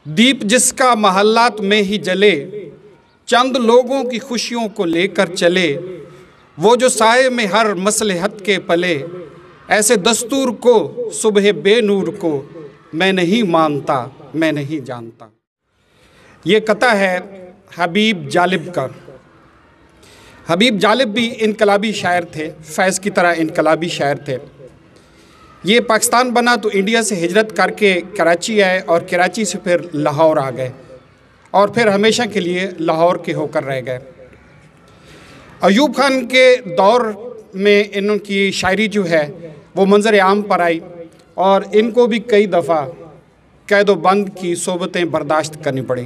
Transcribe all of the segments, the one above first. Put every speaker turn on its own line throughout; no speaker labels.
दीप जिसका महल्लात में ही जले, चंद लोगों की खुशियों को लेकर चले, वो जो साए में हर मसलहत के पले, ऐसे दस्तूर को सुबह बेनूर को मैं नहीं मानता, मैं नहीं जानता। ये कथा है हबीब जालिब का। हबीब जालिब भी इनकलाबी शायर थे, फैज़ की तरह इनकलाबी शायर थे। ये पाकिस्तान बना तो इंडिया से हिजरत करके कराची आए और कराची से फिर लाहौर आ गए और फिर हमेशा के लिए लाहौर के होकर रह गए। अयूब खान के दौर में इनकी शायरी जो है वो मंजर आम पर आई और इनको भी कई दफ़ा कैदो बंद की सोबतें बर्दाश्त करनी पड़ी।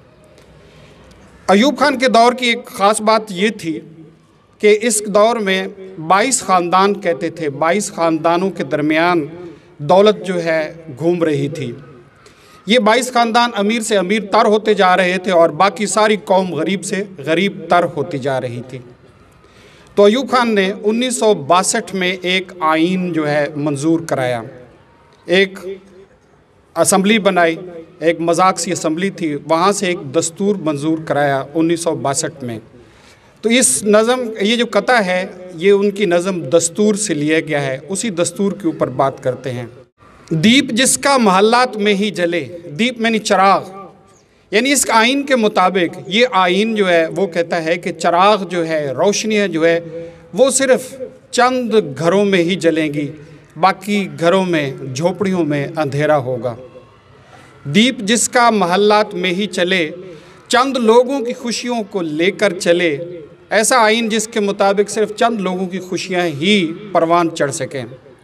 अयूब खान के दौर की एक ख़ास बात ये थी कि इस दौर में 22 ख़ानदान कहते थे, 22 ख़ानदानों के दरमियान दौलत जो है घूम रही थी। ये 22 ख़ानदान अमीर से अमीर तर होते जा रहे थे और बाकी सारी कौम गरीब से गरीब तर होती जा रही थी। तो अयूब खान ने 1962 में एक आइन जो है मंजूर कराया, एक असम्बली बनाई, एक मजाक सी असम्बली थी, वहाँ से एक दस्तूर मंजूर कराया 1962 में। तो इस नज़म, ये जो कथा है ये उनकी नज़म दस्तूर से लिया गया है। उसी दस्तूर के ऊपर बात करते हैं। दीप जिसका महल्लात में ही जले, दीप यानी चिराग, यानी इस आइन के मुताबिक ये आइन जो है वो कहता है कि चिराग जो है, रोशनियाँ जो है वो सिर्फ़ चंद घरों में ही जलेंगी, बाकी घरों में, झोपड़ियों में अंधेरा होगा। दीप जिसका महल्लात में ही चले, चंद लोगों की खुशियों को लेकर चले, ऐसा आइन जिसके मुताबिक सिर्फ चंद लोगों की खुशियां ही परवान चढ़ सकें।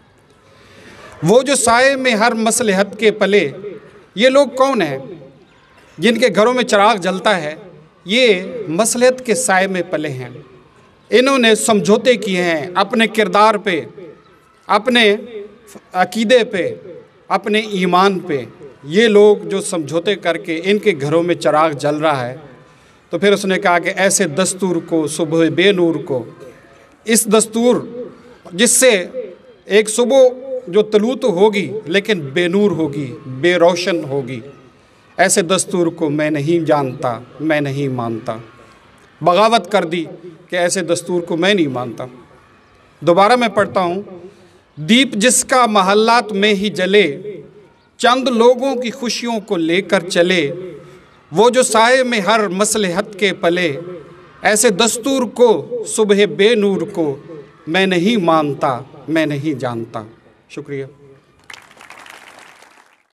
वो जो साए में हर मसलहत के पले, ये लोग कौन हैं जिनके घरों में चिराग जलता है? ये मसलहत के साए में पले हैं। इन्होंने समझौते किए हैं अपने किरदार पे, अपने अकीदे पे, अपने ईमान पे। ये लोग जो समझौते करके इनके घरों में चिराग जल रहा है, तो फिर उसने कहा कि ऐसे दस्तूर को सुबह बेनूर को, इस दस्तूर जिससे एक सुबह जो तलू तो होगी लेकिन बेनूर होगी, बेरोशन होगी, ऐसे दस्तूर को मैं नहीं जानता, मैं नहीं मानता। बगावत कर दी कि ऐसे दस्तूर को मैं नहीं मानता। दोबारा मैं पढ़ता हूँ। दीप जिसका महल्लात में ही जले, चंद लोगों की खुशियों को लेकर चले, वो जो साए में हर मसलहत के पले, ऐसे दस्तूर को सुबह बेनूर को मैं नहीं मानता, मैं नहीं जानता। शुक्रिया।